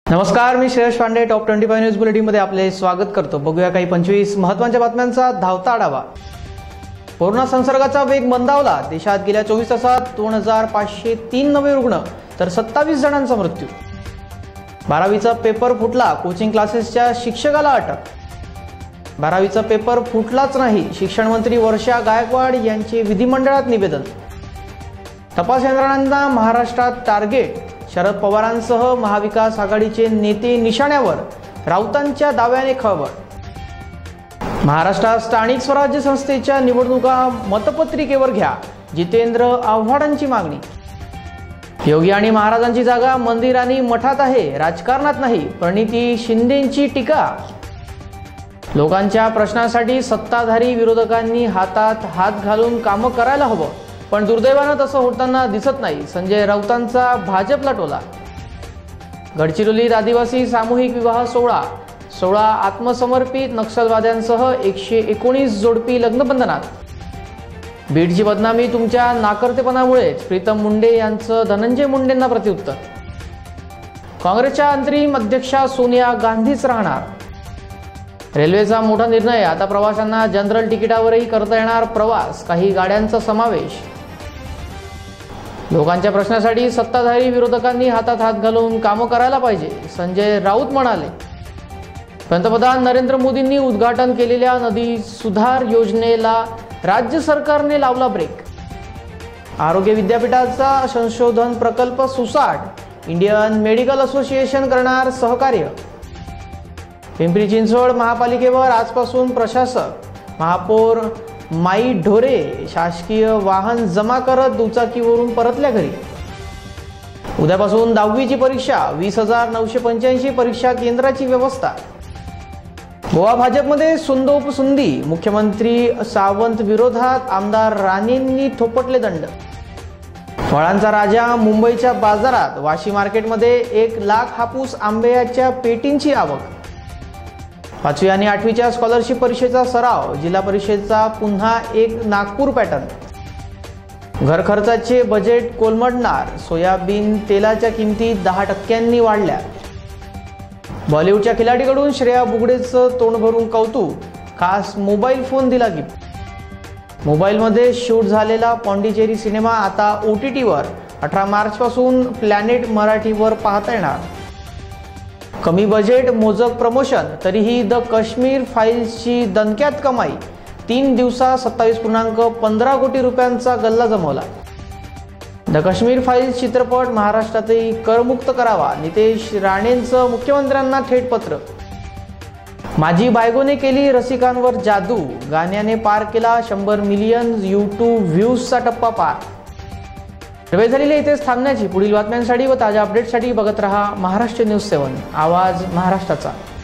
नमस्कार, मी Shreyash Pande. Top 25 news बुलेटिनमध्ये आपले स्वागत करतो. बघूया काही 25 महत्त्वाच्या बातम्यांचा धावता आढावा. कोरोना संसर्गाचा वेग मंदावला. देशात गेल्या 24 तासात 2503 नवे रुग्ण तर 27 जणांचा मृत्यू. 12वीचा पेपर फुटला. कोचिंग क्लासेसच्या शिक्षकाला अटक. 12वीचा पेपर फुटलाच नाही. शिक्षण मंत्री वर्षा गायकवाड यांचे विधिमंडळात निवेदन. तपास यंत्रणांना महाराष्ट्रात टार्गेट. शरद पवारांसह महाविकास आघाडीचे नेते निशाण्यावर. राऊतांच्या दाव्याने खळबळ. महाराष्ट्रात स्थानिक स्वराज्य संस्थेच्या निवडणुका मतपत्रिकेवर घ्या. जितेंद्र आव्हाडांची मागणी. योगी आणि महाराजांची जागा मंदिर आणि मठात आहे, राजकारणात नाही. प्रणिती शिंदेंची टीका. लोकांच्या प्रश्नांसाठी सत्ताधारी विरोधकांनी हातात हात घालून कामं करायला हवं, पण दुर्दैवानं तसं होताना दिसत नाही. संजय राऊतांचा भाजपला टोला. गडचिरोलीत आदिवासी सामूहिक विवाह सोहळा आत्मसमर्पित. नक्षलवाद्यांसह 119 जोडपी लग्नबंधनात. बीडची बदनामी तुमच्या नाकर्तेपणामुळेच. प्रीतम मुंडे यांचं धनंजय मुंडेंना प्रत्युत्तर. काँग्रेसच्या अंतरिम अध्यक्षा सोनिया गांधीच राहणार. रेल्वेचा मोठा निर्णय. आता प्रवाशांना जनरल तिकिटावरही करता येणार प्रवास. काही गाड्यांचा समावेश. लोकांच्या प्रश्नासाठी सत्ताधारी विरोधकांनी हातात हात घालून कामं करायला पाहिजे, संजय राऊत म्हणाले. पंतप्रधान नरेंद्र मोदींनी उद्घाटन केलेल्या नदी सुधार योजनेला राज्य सरकारने लावला ब्रेक. आरोग्य विद्यापीठाचा संशोधन प्रकल्प सुसाट. इंडियन मेडिकल असोसिएशन करणार सहकार्य. पिंपरी चिंचवड महापालिकेवर आजपासून प्रशासक. महापौर माई ढोरे शासकीय वाहन जमा करत दुचाकीवरून परतल्या घरी. उद्यापासून 10वीची परीक्षा. 20,985 परीक्षा केंद्राची व्यवस्था. गोवा भाजपमध्ये सुंदोपसुंदी. मुख्यमंत्री सावंत विरोधात आमदार राणेंनी थोपटले दंड. फळांचा राजा मुंबईच्या बाजारात. वाशी मार्केटमध्ये 1 लाख हापूस आंब्याच्या पेटींची आवक. 5वी आणि 8वीच्या स्कॉलरशिप परीक्षेचा सराव. जिल्हा परिषदेचा पुन्हा एक नागपूर पॅटर्न. घर खर्चाचे बजेट कोलमडणार. सोयाबीन तेलाच्या किमती 10% वाढल्या. बॉलिवूडच्या खिलाडीकडून श्रेया बुगडेचं तोंड भरून कौतुक. खास मोबाईल फोन दिला गिफ्ट. मोबाईलमध्ये शूट झालेला पॉंडिचेरी सिनेमा आता OTTवर 18 मार्चपासून प्लॅनेट मराठीवर पाहता येणार. कमी बजेट मोजक प्रमोशन. तरीही द काश्मीर फाईल्सची दणक्यात कमाई. 3 दिवसात 27.15 कोटी रुपयांचा गल्ला जमवला. द काश्मीर फाईल्स चित्रपट महाराष्ट्रातही करमुक्त करावा. नितेश राणेंचं मुख्यमंत्र्यांना थेट पत्र. माझी बायकोने केली रसिकांवर जादू. गाण्याने पार केला 100 मिलियन YouTube व्ह्यूजचा टप्पा पार. वेळ झालेली इथेच थांबण्याची. पुढील बातम्यांसाठी व ताज्या अपडेट्ससाठी बघत रहा महाराष्ट्र न्यूज 7, आवाज महाराष्ट्राचा.